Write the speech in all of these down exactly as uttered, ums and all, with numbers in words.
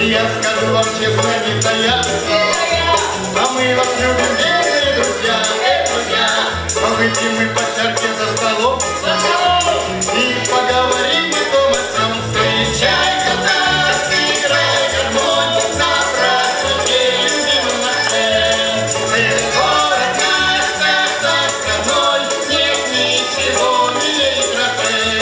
я скажу вам честно, не таясь, а мы вас любим, бедные друзья, эй, друзья. А выпьем мы по чарке за столом, за столом, и поговорим о том, о сём. Встречай, татарский край, гармонь, на празднике любимом нашем. Эх, город наш, татарский родной, нет ничего милей краше.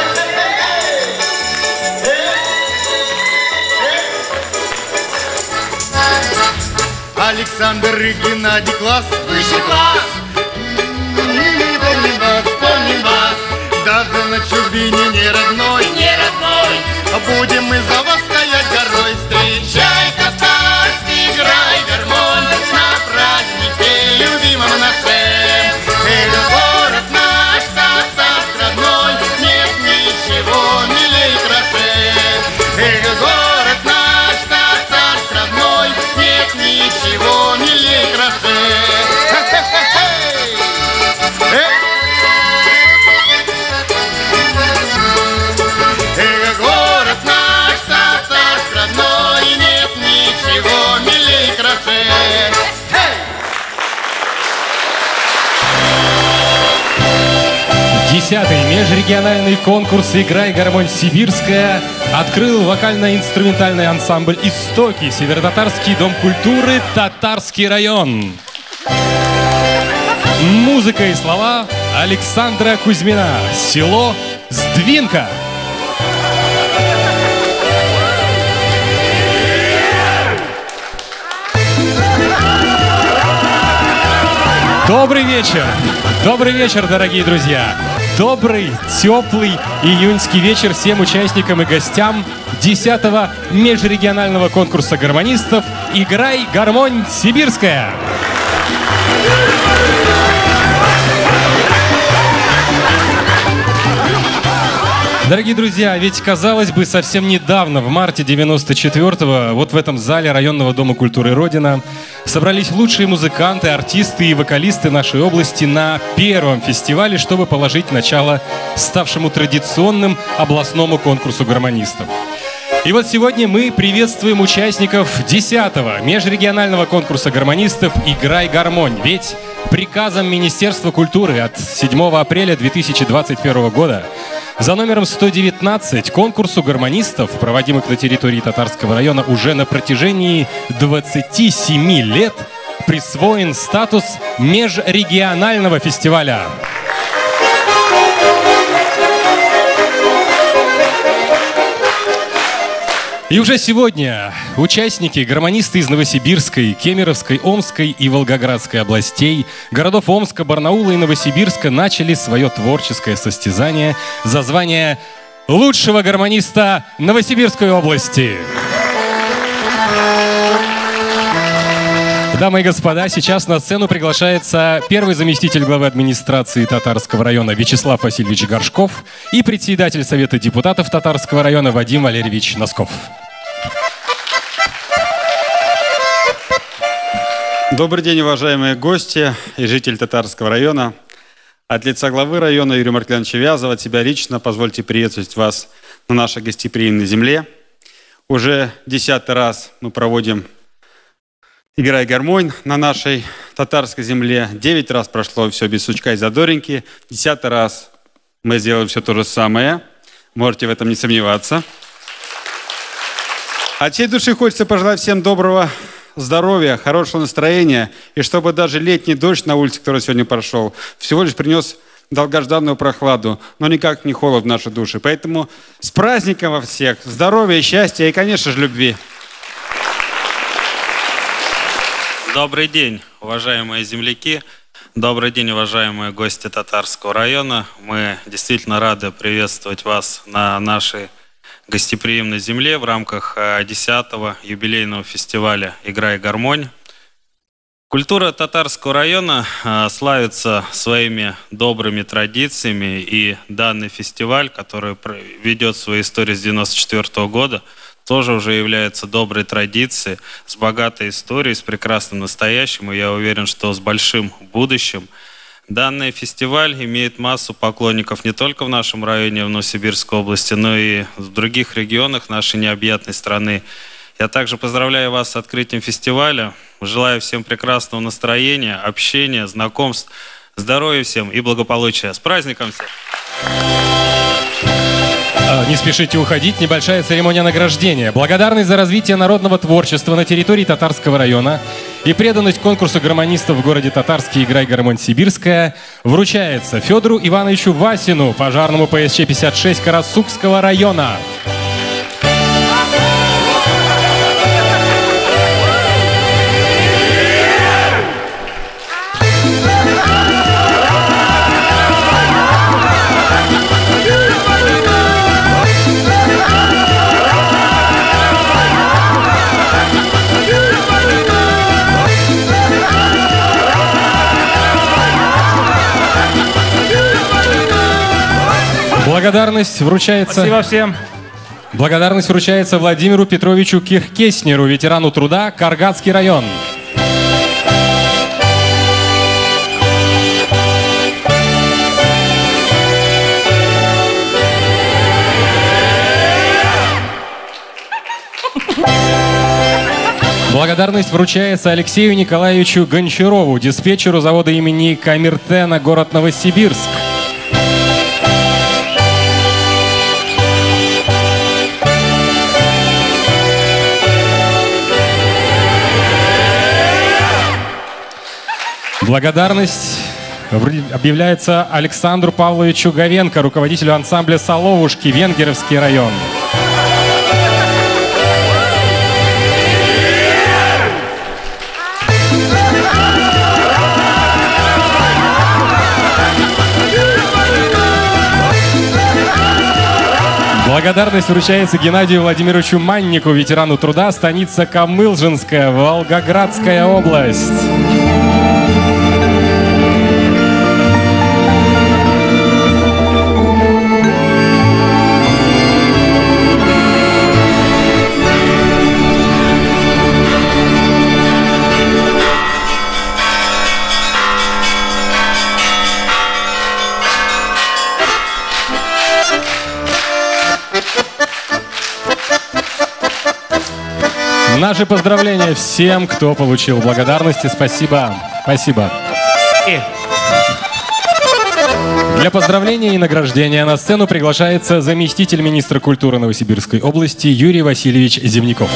Александр и Геннадий класс, высший класс. И мы помним вас, помним вас, даже на чужбине не родной, не родной. Будем мы за вас стоять горой. Встречай, татарский край, гармонь, на празднике любимом нашем. Это город наш, татарский родной, нет ничего милей краше. Это город наш, татарский родной, нет ничего милей краше. Эх, город наш, татарский родной, нет ничего милей краше. Десятый межрегиональный конкурс «Играй, гармонь, сибирская» открыл вокально-инструментальный ансамбль «Истоки», Северо-Татарский дом культуры, Татарский район. Музыка и слова Александра Кузьмина. Село Сдвинка. Добрый вечер! Добрый вечер, дорогие друзья! Добрый, теплый июньский вечер всем участникам и гостям десятого межрегионального конкурса гармонистов «Играй, гармонь, сибирская». Дорогие друзья, ведь, казалось бы, совсем недавно, в марте девяносто четвёртого, вот в этом зале районного дома культуры «Родина» собрались лучшие музыканты, артисты и вокалисты нашей области на первом фестивале, чтобы положить начало ставшему традиционным областному конкурсу гармонистов. И вот сегодня мы приветствуем участников десятого межрегионального конкурса гармонистов «Играй, гармонь». Ведь приказом Министерства культуры от седьмого апреля две тысячи двадцать первого года за номером сто девятнадцать конкурсу гармонистов, проводимых на территории Татарского района уже на протяжении двадцати семи лет, присвоен статус межрегионального фестиваля. И уже сегодня участники, гармонисты из Новосибирской, Кемеровской, Омской и Волгоградской областей, городов Омска, Барнаула и Новосибирска начали свое творческое состязание за звание лучшего гармониста Новосибирской области. Дамы и господа, сейчас на сцену приглашается первый заместитель главы администрации Татарского района Вячеслав Васильевич Горшков и председатель Совета депутатов Татарского района Вадим Валерьевич Носков. Добрый день, уважаемые гости и жители Татарского района. От лица главы района Юрия Маркелановича Вязова, от себя лично позвольте приветствовать вас на нашей гостеприимной земле. Уже десятый раз мы проводим «Играй, гармонь» на нашей татарской земле. Девять раз прошло все без сучка и задоринки. Десятый раз мы сделаем все то же самое. Можете в этом не сомневаться. От всей души хочется пожелать всем доброго здоровья, хорошего настроения. И чтобы даже летний дождь на улице, который сегодня прошел, всего лишь принес долгожданную прохладу, но никак не холод в наши души. Поэтому с праздником во всех! Здоровья, счастья и, конечно же, любви! Добрый день, уважаемые земляки. Добрый день, уважаемые гости Татарского района. Мы действительно рады приветствовать вас на нашей гостеприимной земле в рамках десятого юбилейного фестиваля «Играй, гармонь». Культура Татарского района славится своими добрыми традициями, и данный фестиваль, который ведет свою историю с девяносто четвёртого года, тоже уже является доброй традицией, с богатой историей, с прекрасным настоящим, и я уверен, что с большим будущим. Данный фестиваль имеет массу поклонников не только в нашем районе, в Новосибирской области, но и в других регионах нашей необъятной страны. Я также поздравляю вас с открытием фестиваля. Желаю всем прекрасного настроения, общения, знакомств, здоровья всем и благополучия. С праздником всех! Не спешите уходить. Небольшая церемония награждения. Благодарность за развитие народного творчества на территории Татарского района и преданность конкурсу гармонистов в городе Татарский «Играй гармонь Сибирская» вручается Федору Ивановичу Васину, пожарному П С Ч пятьдесят шесть Карасукского района. Благодарность вручается... Спасибо всем. Благодарность вручается Владимиру Петровичу Киркеснеру, ветерану труда, Каргатский район. Благодарность вручается Алексею Николаевичу Гончарову, диспетчеру завода имени Камертена, город Новосибирск. Благодарность объявляется Александру Павловичу Говенко, руководителю ансамбля «Соловушки», Венгеровский район. Благодарность вручается Геннадию Владимировичу Маннику, ветерану труда, станица Камылжинская, Волгоградская область. Наши поздравления всем, кто получил благодарности. Спасибо. Спасибо. Для поздравления и награждения на сцену приглашается заместитель министра культуры Новосибирской области Юрий Васильевич Земняков.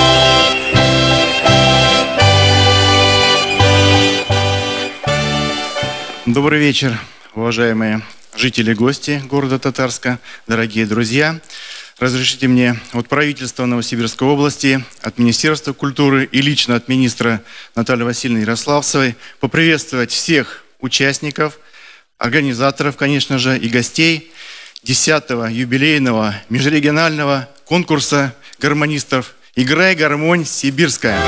Добрый вечер, уважаемые жители и гости города Татарска, дорогие друзья. Разрешите мне от правительства Новосибирской области, от Министерства культуры и лично от министра Натальи Васильевны Ярославцевой поприветствовать всех участников, организаторов, конечно же, и гостей десятого юбилейного межрегионального конкурса гармонистов «Играй гармонь Сибирская».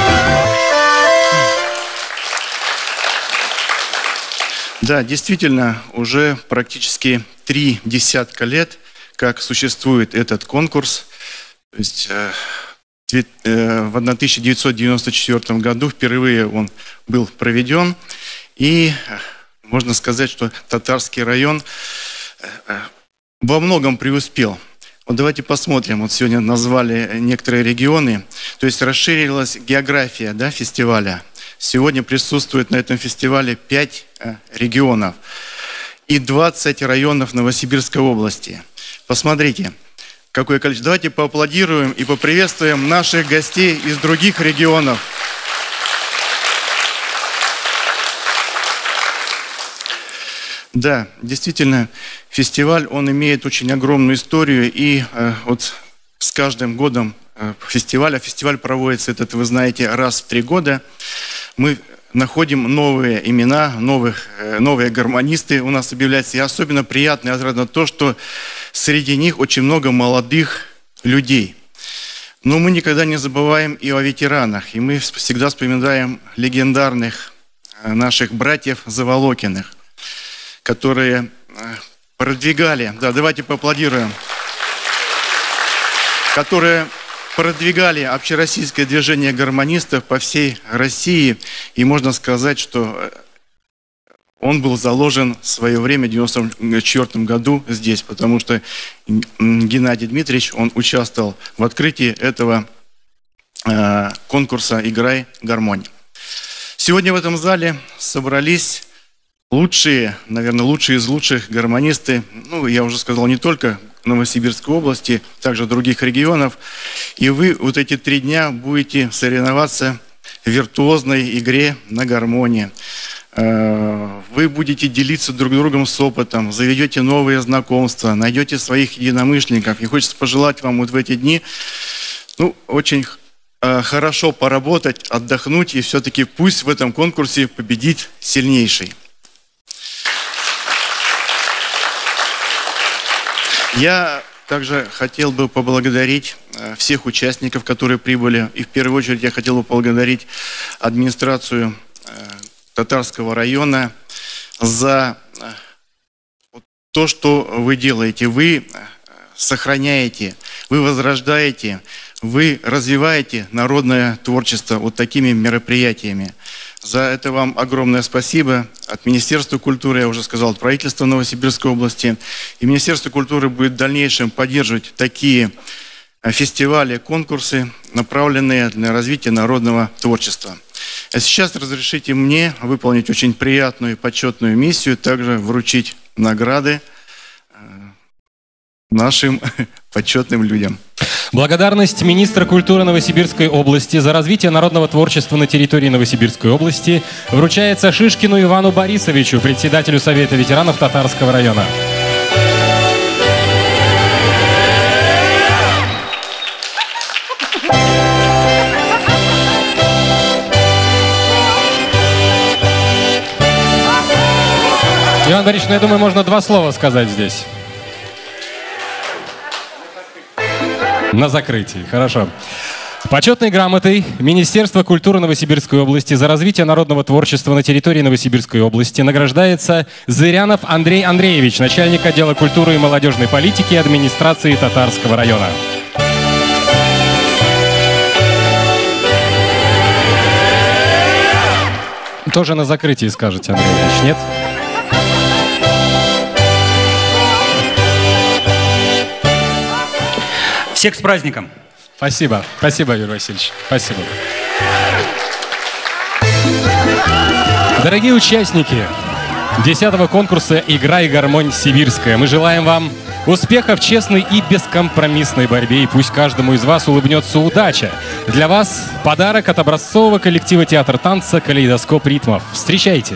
Да, действительно, уже практически три десятка лет как существует этот конкурс. То есть, э, э, в тысяча девятьсот девяносто четвёртом году впервые он был проведен. И можно сказать, что Татарский район э, во многом преуспел. Вот давайте посмотрим. Вот сегодня назвали некоторые регионы. То есть расширилась география, да, фестиваля. Сегодня присутствует на этом фестивале пять э, регионов и двадцать районов Новосибирской области. Посмотрите, какое количество. Давайте поаплодируем и поприветствуем наших гостей из других регионов. Да, действительно, фестиваль, он имеет очень огромную историю, и э, вот с каждым годом э, фестиваля, фестиваль проводится, этот, вы знаете, раз в три года, мы находим новые имена, новых, э, новые гармонисты у нас объявляются, и особенно приятно и отрадно то, что среди них очень много молодых людей. Но мы никогда не забываем и о ветеранах, и мы всегда вспоминаем легендарных э, наших братьев Заволокиных, которые продвигали, да, давайте поаплодируем, которые продвигали общероссийское движение гармонистов по всей России. И можно сказать, что он был заложен в свое время, в девяносто четвёртом году здесь, потому что Геннадий Дмитриевич, он участвовал в открытии этого конкурса «Играй, гармонь». Сегодня в этом зале собрались лучшие, наверное, лучшие из лучших гармонисты, ну, я уже сказал, не только Новосибирской области, также других регионов. И вы вот эти три дня будете соревноваться в виртуозной игре на гармонии. Вы будете делиться друг с другом с опытом, заведете новые знакомства, найдете своих единомышленников. И хочется пожелать вам вот в эти дни, ну, очень хорошо поработать, отдохнуть, и все-таки пусть в этом конкурсе победит сильнейший. Я также хотел бы поблагодарить всех участников, которые прибыли. И в первую очередь я хотел бы поблагодарить администрацию Татарского района за то, что вы делаете. Вы сохраняете, вы возрождаете, вы развиваете народное творчество вот такими мероприятиями. За это вам огромное спасибо от Министерства культуры, я уже сказал, от правительства Новосибирской области. И Министерство культуры будет в дальнейшем поддерживать такие фестивали, конкурсы, направленные на развитие народного творчества. А сейчас разрешите мне выполнить очень приятную и почетную миссию, также вручить награды нашим почетным людям. Благодарность министра культуры Новосибирской области за развитие народного творчества на территории Новосибирской области вручается Шишкину Ивану Борисовичу, председателю Совета ветеранов Татарского района. Иван Борисович, ну, я думаю, можно два слова сказать здесь. На закрытии, хорошо. Почетной грамотой Министерства культуры Новосибирской области за развитие народного творчества на территории Новосибирской области награждается Зырянов Андрей Андреевич, начальник отдела культуры и молодежной политики администрации Татарского района. Тоже на закрытии скажете, Андрей Андреевич, нет? Всех с праздником! Спасибо. Спасибо, Юрий Васильевич. Спасибо. Дорогие участники десятого конкурса «Играй, гармонь сибирская», мы желаем вам успехов в честной и бескомпромиссной борьбе, и пусть каждому из вас улыбнется удача. Для вас подарок от образцового коллектива театра танца «Калейдоскоп ритмов». Встречайте!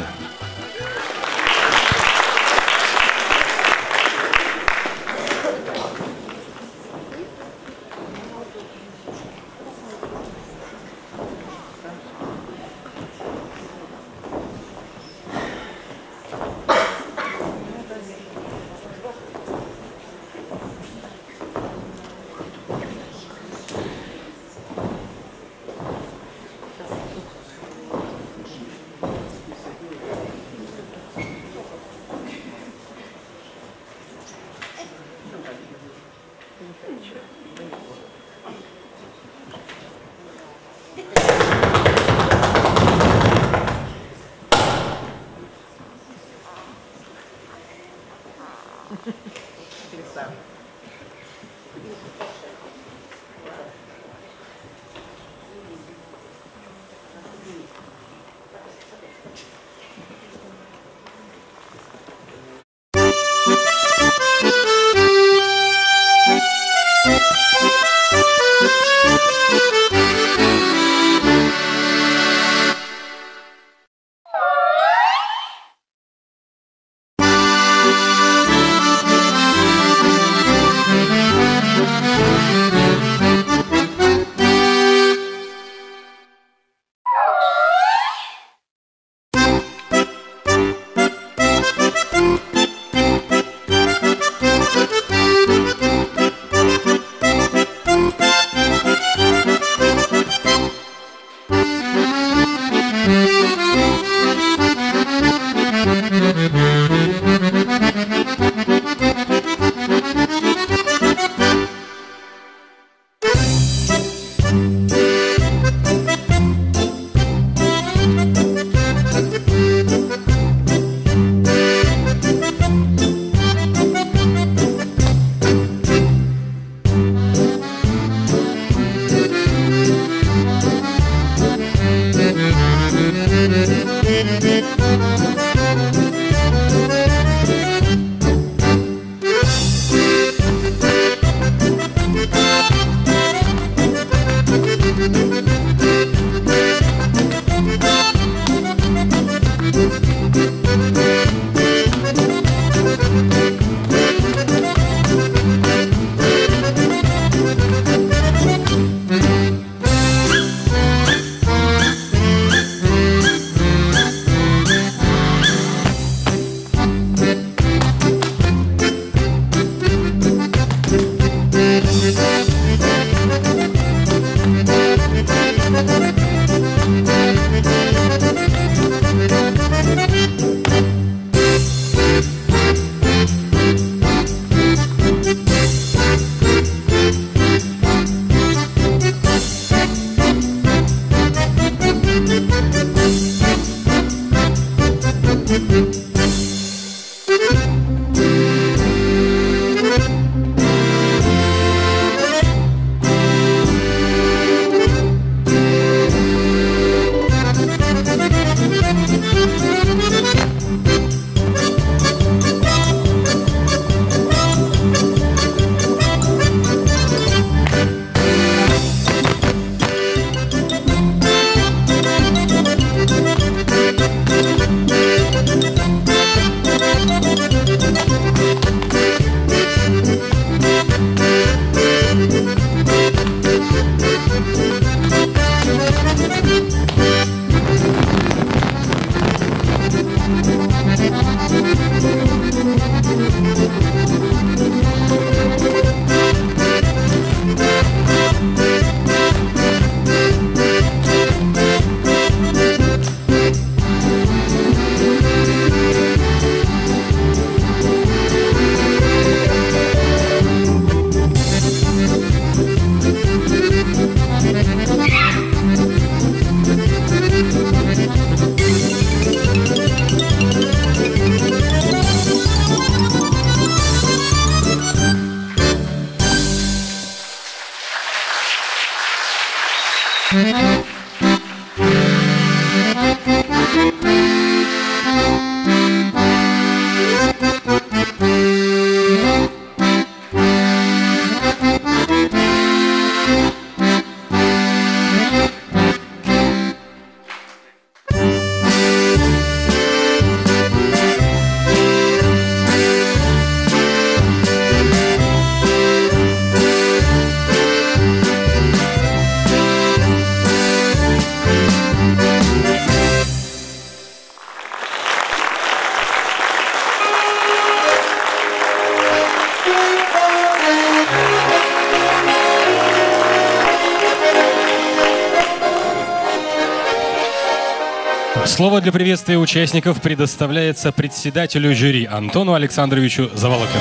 Слово для приветствия участников предоставляется председателю жюри Антону Александровичу Заволокину.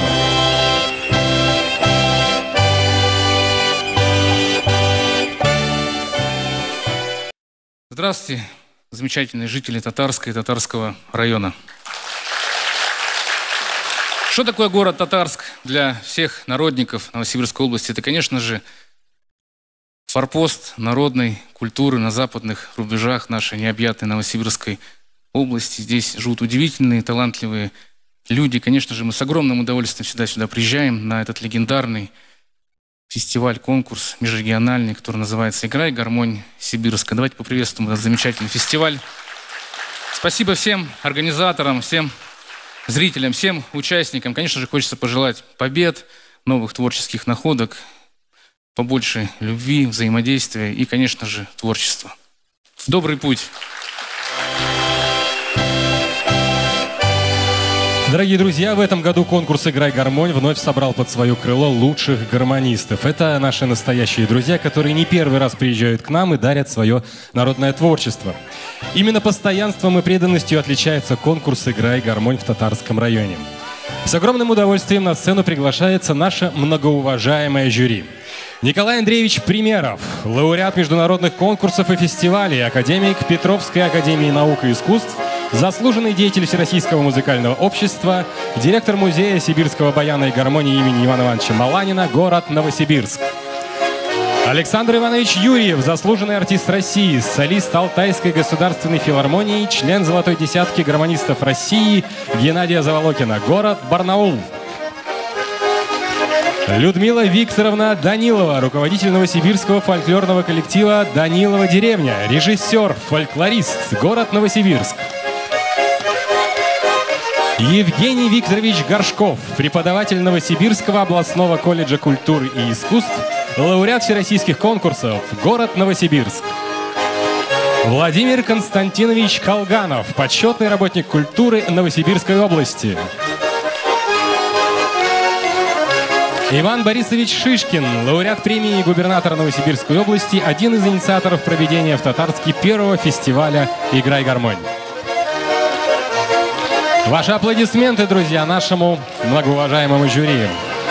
Здравствуйте, замечательные жители Татарска и Татарского района. Что такое город Татарск для всех народников Новосибирской области? Это, конечно же, форпост народной культуры на западных рубежах нашей необъятной Новосибирской области. Здесь живут удивительные, талантливые люди. Конечно же, мы с огромным удовольствием всегда сюда приезжаем на этот легендарный фестиваль, конкурс межрегиональный, который называется «Играй, гармонь сибирская». Давайте поприветствуем этот замечательный фестиваль. Спасибо всем организаторам, всем зрителям, всем участникам. Конечно же, хочется пожелать побед, новых творческих находок, побольше любви, взаимодействия и, конечно же, творчества. В добрый путь! Дорогие друзья, в этом году конкурс «Играй гармонь» вновь собрал под свое крыло лучших гармонистов. Это наши настоящие друзья, которые не первый раз приезжают к нам и дарят свое народное творчество. Именно постоянством и преданностью отличается конкурс «Играй гармонь» в Татарском районе. С огромным удовольствием на сцену приглашается наше многоуважаемое жюри. Николай Андреевич Примеров, лауреат международных конкурсов и фестивалей, академик Петровской академии наук и искусств, заслуженный деятель Всероссийского музыкального общества, директор музея сибирского баяна и гармонии имени Ивана Ивановича Маланина, город Новосибирск. Александр Иванович Юрьев, заслуженный артист России, солист Алтайской государственной филармонии, член золотой десятки гармонистов России Геннадия Заволокина, город Барнаул. Людмила Викторовна Данилова, руководитель новосибирского фольклорного коллектива «Данилова деревня», режиссер, фольклорист, город Новосибирск. Евгений Викторович Горшков, преподаватель Новосибирского областного колледжа культуры и искусств, лауреат всероссийских конкурсов, город Новосибирск. Владимир Константинович Колганов, почетный работник культуры Новосибирской области. Иван Борисович Шишкин, лауреат премии губернатора Новосибирской области, один из инициаторов проведения в Татарске первого фестиваля «Играй гармонь». Ваши аплодисменты, друзья, нашему многоуважаемому жюри.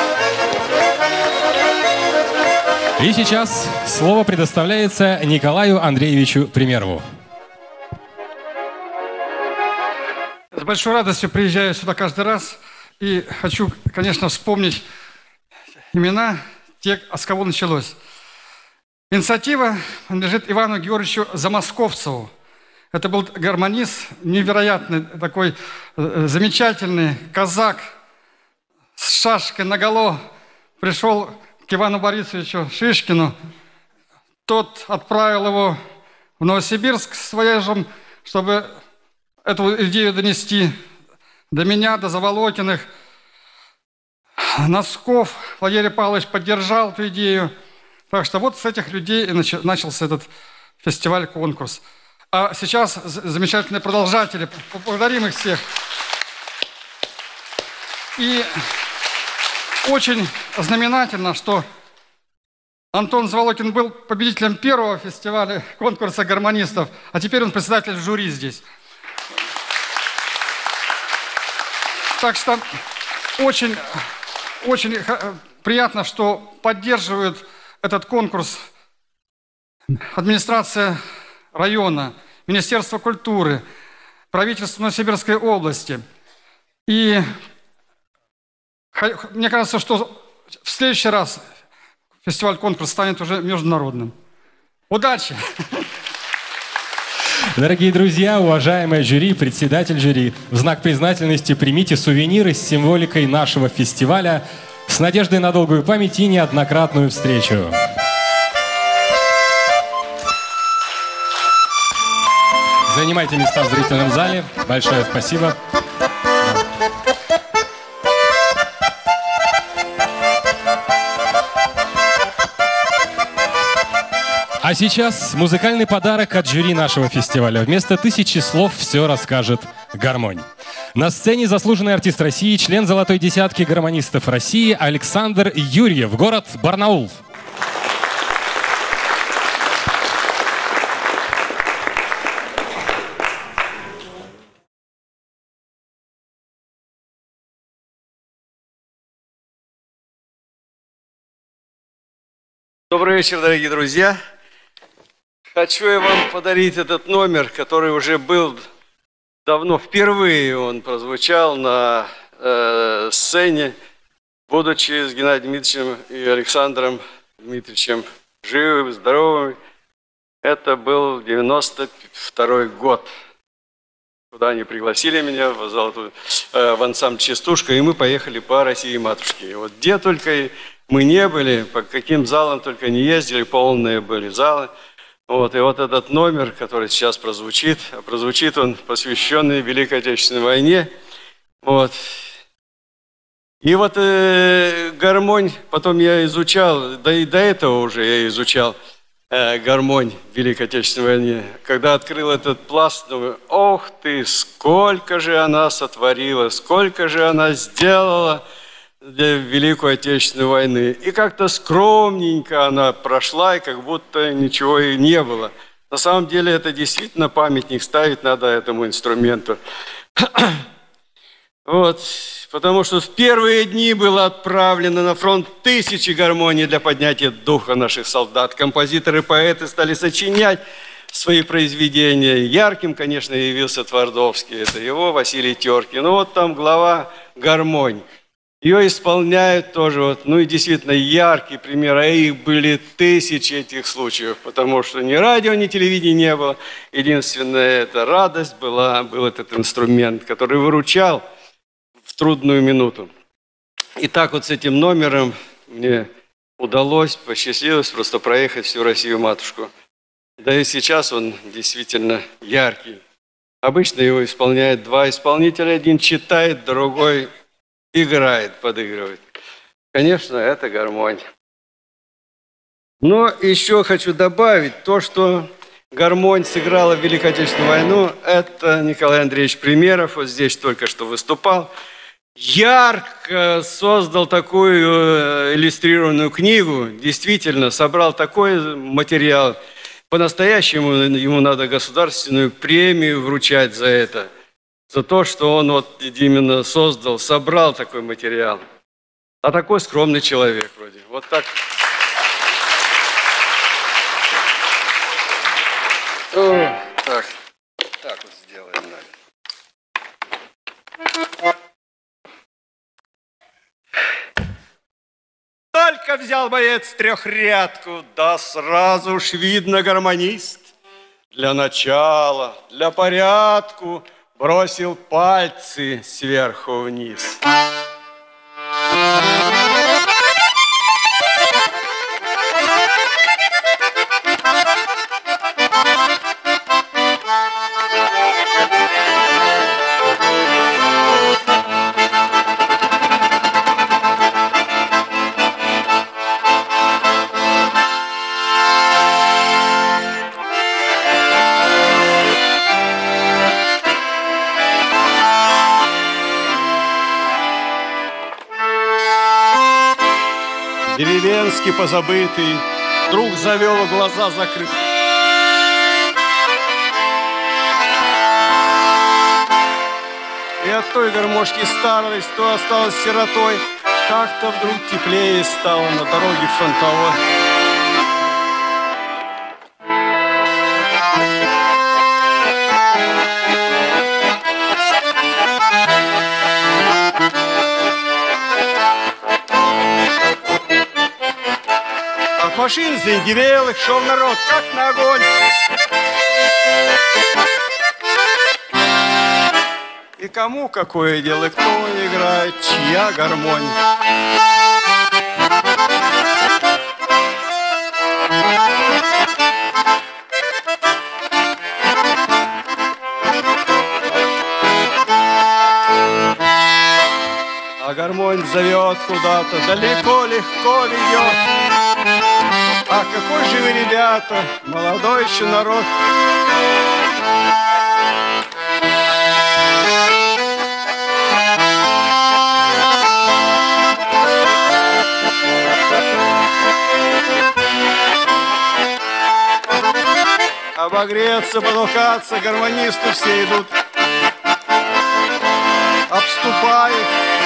И сейчас слово предоставляется Николаю Андреевичу Примерову. С большой радостью приезжаю сюда каждый раз и хочу, конечно, вспомнить имена тех, с кого началось. Инициатива принадлежит Ивану Георгиевичу Замосковцеву. Это был гармонист, невероятный такой э, замечательный казак с шашкой наголо. Пришел к Ивану Борисовичу Шишкину. Тот отправил его в Новосибирск с вояжем, чтобы эту идею донести до меня, до Заволокиных. Носков Владимир Павлович поддержал эту идею. Так что вот с этих людей и начался этот фестиваль-конкурс. А сейчас замечательные продолжатели. Поблагодарим их всех. И очень знаменательно, что Антон Заволокин был победителем первого фестиваля конкурса гармонистов, а теперь он председатель жюри здесь. Так что очень, очень приятно, что поддерживают этот конкурс администрация района, Министерство культуры, правительство Новосибирской области. И мне кажется, что в следующий раз фестиваль-конкурс станет уже международным. Удачи! Дорогие друзья, уважаемое жюри, председатель жюри, в знак признательности примите сувениры с символикой нашего фестиваля с надеждой на долгую память и неоднократную встречу. Занимайте места в зрительном зале. Большое спасибо. А сейчас музыкальный подарок от жюри нашего фестиваля. Вместо тысячи слов все расскажет гармонь. На сцене заслуженный артист России, член золотой десятки гармонистов России Александр Юрьев, город Барнаул. Добрый вечер, дорогие друзья. Хочу я вам подарить этот номер, который уже был давно, впервые он прозвучал на э, сцене, будучи с Геннадием Дмитриевичем и Александром Дмитриевичем живыми, здоровыми. Это был девяносто второй год, куда они пригласили меня в, золотую, э, в ансамбль «Частушка», и мы поехали по России матушке. И вот где только мы не были, по каким залам только не ездили, полные были залы. Вот, и вот этот номер, который сейчас прозвучит, а прозвучит он посвященный Великой Отечественной войне. Вот. И вот э, гармонь, потом я изучал, да и до этого уже я изучал э, гармонь в Великой Отечественной войне. Когда открыл этот пласт, думаю, ох ты, сколько же она сотворила, сколько же она сделала для Великой Отечественной войны. И как-то скромненько она прошла, и как будто ничего и не было. На самом деле это действительно памятник ставить надо этому инструменту. Вот. Потому что в первые дни было отправлено на фронт тысячи гармоний для поднятия духа наших солдат. Композиторы, поэты стали сочинять свои произведения. Ярким, конечно, явился Твардовский. Это его Василий Теркин. Ну вот там глава «Гармонь». Ее исполняют тоже, вот, ну и действительно яркий пример, а их были тысячи этих случаев, потому что ни радио, ни телевидения не было. Единственная эта радость была, был этот инструмент, который выручал в трудную минуту. И так вот с этим номером мне удалось, посчастливилось просто проехать всю Россию-матушку. Да и сейчас он действительно яркий. Обычно его исполняют два исполнителя. Один читает, другой играет, подыгрывает. Конечно, это гармонь. Но еще хочу добавить то, что гармонь сыграла в Великую Отечественную войну. Это Николай Андреевич Примеров, вот здесь только что выступал. Ярко создал такую иллюстрированную книгу. Действительно, собрал такой материал. По-настоящему ему надо государственную премию вручать за это. За то, что он вот именно создал, собрал такой материал. А такой скромный человек вроде. Вот так. О, так. Так вот сделаем. Только взял боец трехрядку, да сразу ж видно гармонист. Для начала, для порядку бросил пальцы сверху вниз. Деревенский позабытый вдруг завел, глаза закрыты. И от той гармошки старой, что осталась сиротой, как-то вдруг теплее стало на дороге фронтовой. Машин заиндевелых шел народ, как на огонь. И кому какое дело, кто играет, чья гармонь. А гармонь зовет куда-то, далеко, легко ведет. А какой же вы, ребята, молодой еще народ. Обогреться, потолкаться, гармонисты все идут. Обступают.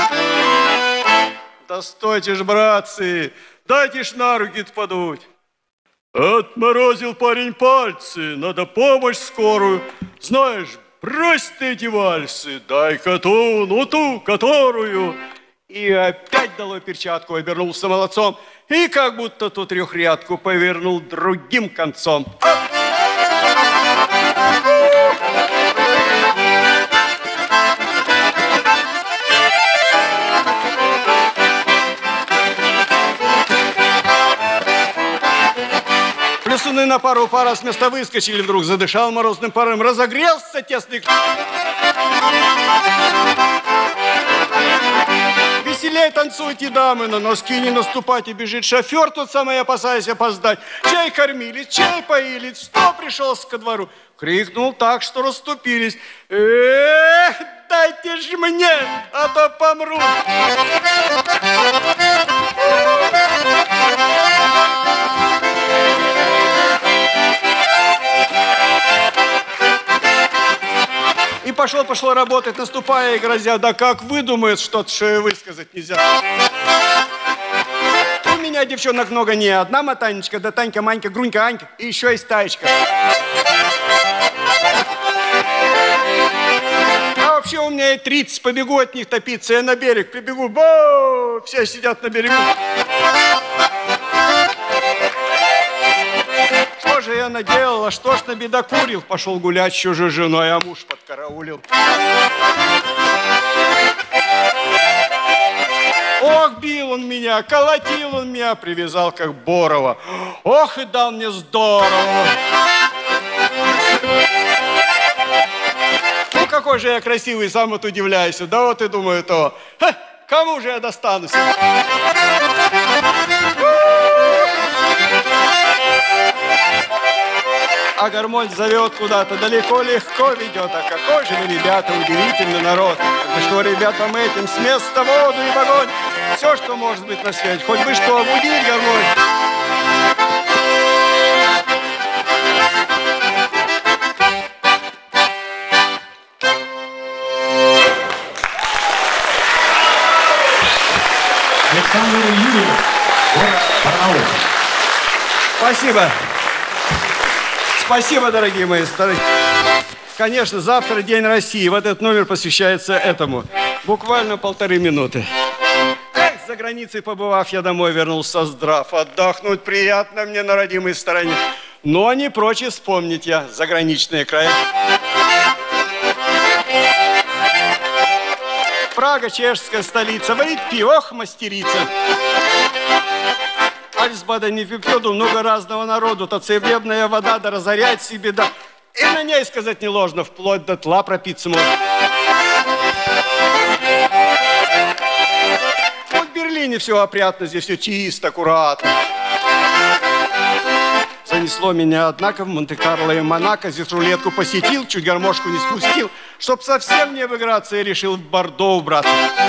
Да стойте ж, братцы, дайте ж на руки-то подуть. Отморозил парень пальцы, надо помощь скорую. Знаешь, брось ты эти вальсы, дай-ка ту, ну ту, которую. И опять дало перчатку, обернулся молодцом. И как будто ту трехрядку повернул другим концом. Плюсуны на пару пара с места выскочили, вдруг задышал морозным паром, разогрелся тесный. Веселей танцуйте, дамы, на носки не наступайте, бежит шофер, тот самый, опасаясь опоздать. Чай кормили, чай поили, сто пришелся ко двору. Крикнул так, что расступились. Эх, дайте ж мне, а то помру. И пошел, пошло работать, наступая и грозя. Да как выдумает что-то, что и высказать нельзя. У меня девчонок много, не одна мотанечка, да Танька, Манька, Грунька, Анька и еще и стаечка. А вообще у меня и тридцать, побегу от них топиться, я на берег прибегу, бо, все сидят на берегу. Что же я наделала, что ж набедокурил? Пошел гулять с чужой женой, а муж подкараулил. Ох, бил он меня, колотил он меня, привязал как Борова. Ох, и дал мне здорово. Ну, какой же я красивый, сам вот удивляюсь. Да вот и думаю то, ха, кому же я достанусь? А гармонь зовет куда-то, далеко легко ведет. А какой же вы, ребята, удивительный народ. Вы что, ребята, мы этим с места воду и в огонь. Все, что может быть на свете, хоть бы что, обудить гармонь. Александр Юрьев, Барнаул. Спасибо. Спасибо, дорогие мои старые. Конечно, завтра День России. Вот этот номер посвящается этому. Буквально полторы минуты. Эх, за границей побывав, я домой вернулся здрав. Отдохнуть приятно мне на родимой стороне. Но не прочь вспомнить я заграничные края. Прага, чешская столица, варит пиво, ох, мастерица. Альсбада не пипёду, много разного народу, то целебная вода, да разорять себе, да. И на ней сказать не ложно, вплоть до тла пропиться можно. Вот в Берлине все опрятно, здесь все чисто, аккуратно. Занесло меня, однако, в Монте-Карло и Монако. Здесь рулетку посетил, чуть гармошку не спустил. Чтоб совсем не обыграться, я решил в Бордо убраться.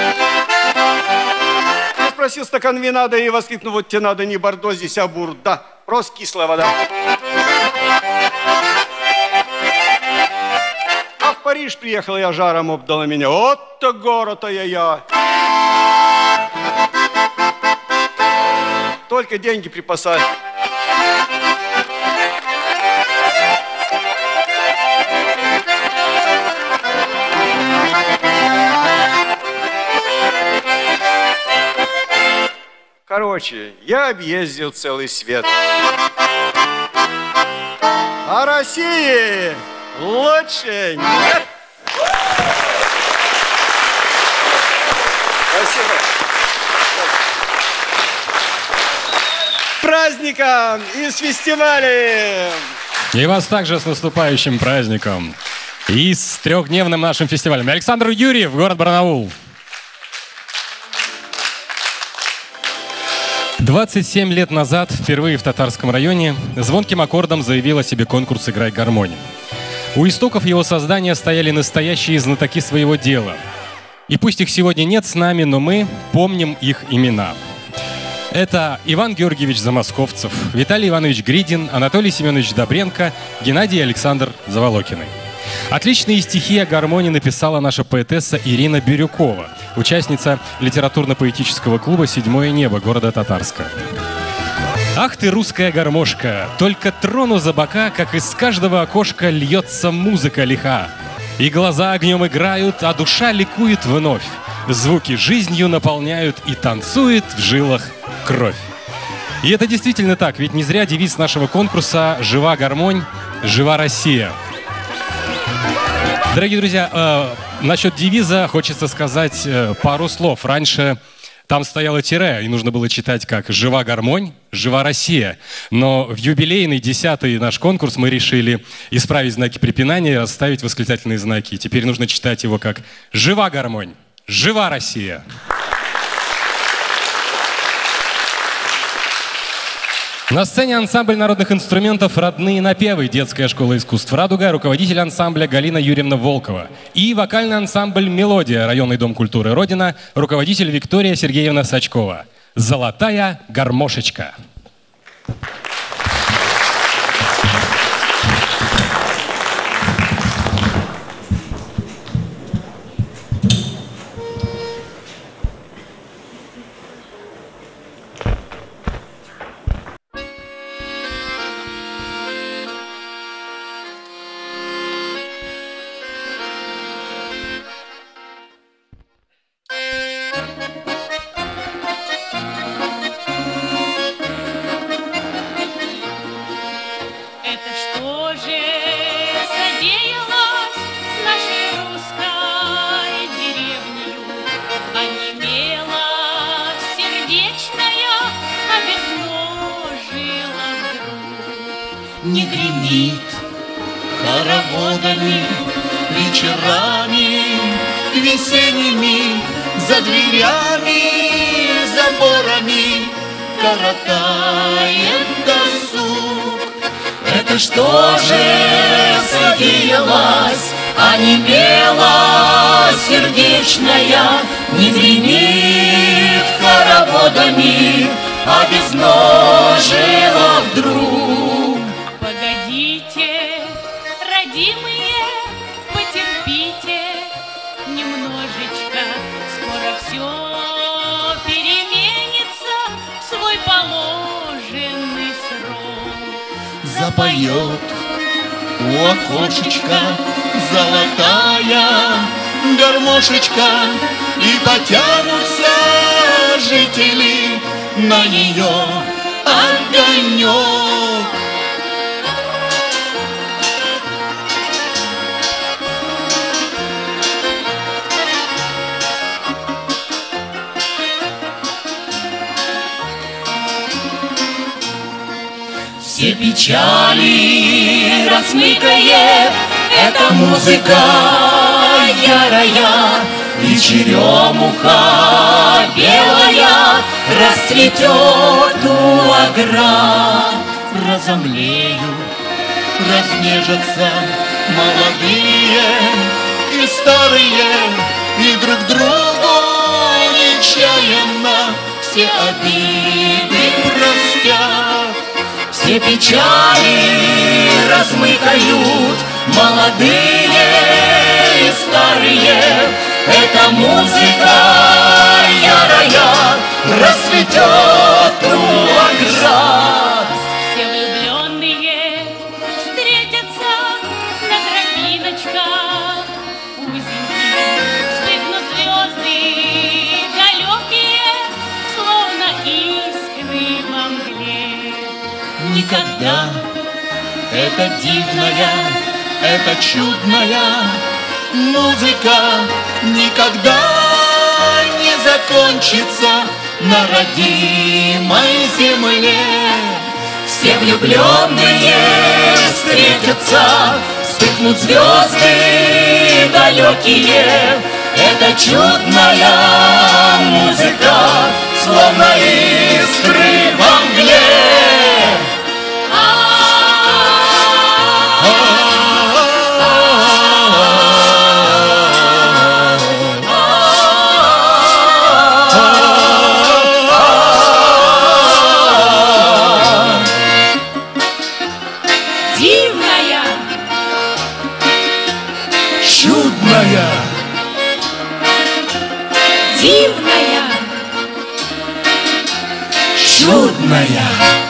Я спросил стакан вина, да и воскликнул, вот тебе надо не Бордо, здесь, а бурда. Просто кислая вода. А в Париж приехал я, жаром обдала меня. Вот-то город, ай-яй-яй. Только деньги припасали. Короче, я объездил целый свет. А России лучше нет. Спасибо. Праздником и с фестивалем! И вас также с наступающим праздником. И с трехдневным нашим фестивалем. Александр Юрьев, город Барнаул. двадцать семь лет назад, впервые в Татарском районе, звонким аккордом заявил о себе конкурс «Играй гармонь». У истоков его создания стояли настоящие знатоки своего дела. И пусть их сегодня нет с нами, но мы помним их имена. Это Иван Георгиевич Замосковцев, Виталий Иванович Гридин, Анатолий Семенович Добренко, Геннадий и Александр Заволокины. Отличные стихи о гармонии написала наша поэтесса Ирина Бирюкова, участница литературно-поэтического клуба «Седьмое небо» города Татарска. Ах ты, русская гармошка, только трону за бока, как из каждого окошка льется музыка лиха. И глаза огнем играют, а душа ликует вновь. Звуки жизнью наполняют, и танцует в жилах кровь. И это действительно так, ведь не зря девиз нашего конкурса «Жива гармонь, жива Россия». Дорогие друзья, э, насчет девиза хочется сказать э, пару слов. Раньше там стояло тире, и нужно было читать как «Жива гармонь, жива Россия». Но в юбилейный десятый наш конкурс мы решили исправить знаки препинания и расставить восклицательные знаки. Теперь нужно читать его как «Жива гармонь, жива Россия». На сцене ансамбль народных инструментов «Родные напевы», детская школа искусств «Радуга», руководитель ансамбля Галина Юрьевна Волкова. И вокальный ансамбль «Мелодия», районный дом культуры «Родина», руководитель Виктория Сергеевна Сачкова. «Золотая гармошечка». шумит хороводами, вечерами весенними, за дверями, заборами коротает досуг. Это что же содеялось, онемела сердечная, не гремит хороводами, обезножила вдруг. Погодите, родимые, потерпите немножечко, скоро все переменится в свой положенный срок. Запоет у окошечка золотая гармошечка, и потянутся жители на нее огонек. Все печали размыкает эта музыка ярая, и черемуха белая расцветет у оград. Разомлеют, разнежатся молодые и старые, и друг другу нечаянно все обиды простят. Все печали размыкают молодые и старые, эта музыка ярая расцветет у оград. Все влюбленные встретятся на тропиночках узенькие, вспыхнут звезды далекие, словно искры во мгле. Никогда эта дивная, эта чудная музыка никогда не закончится на родимой земле. Все влюбленные встретятся, вспыхнут звезды далекие, это чудная музыка, словно искры во мгле. Дивная, чудная.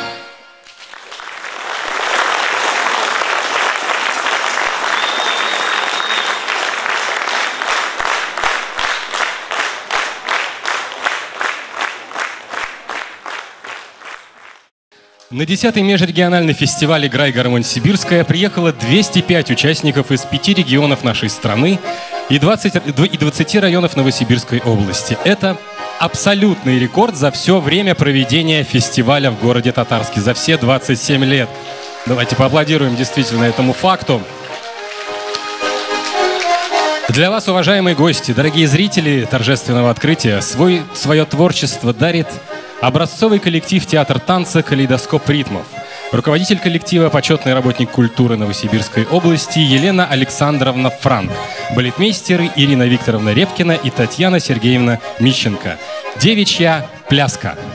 На десятый межрегиональный фестиваль «Играй, гармонь сибирская» приехало двести пять участников из пяти регионов нашей страны и двадцати, и двадцати районов Новосибирской области. Это абсолютный рекорд за все время проведения фестиваля в городе Татарске, за все двадцать семь лет. Давайте поаплодируем действительно этому факту. Для вас, уважаемые гости, дорогие зрители торжественного открытия, свой, свое творчество дарит образцовый коллектив театр танца «Калейдоскоп ритмов». Руководитель коллектива, почетный работник культуры Новосибирской области Елена Александровна Франк. Балетмейстеры Ирина Викторовна Репкина и Татьяна Сергеевна Мищенко. Девичья пляска.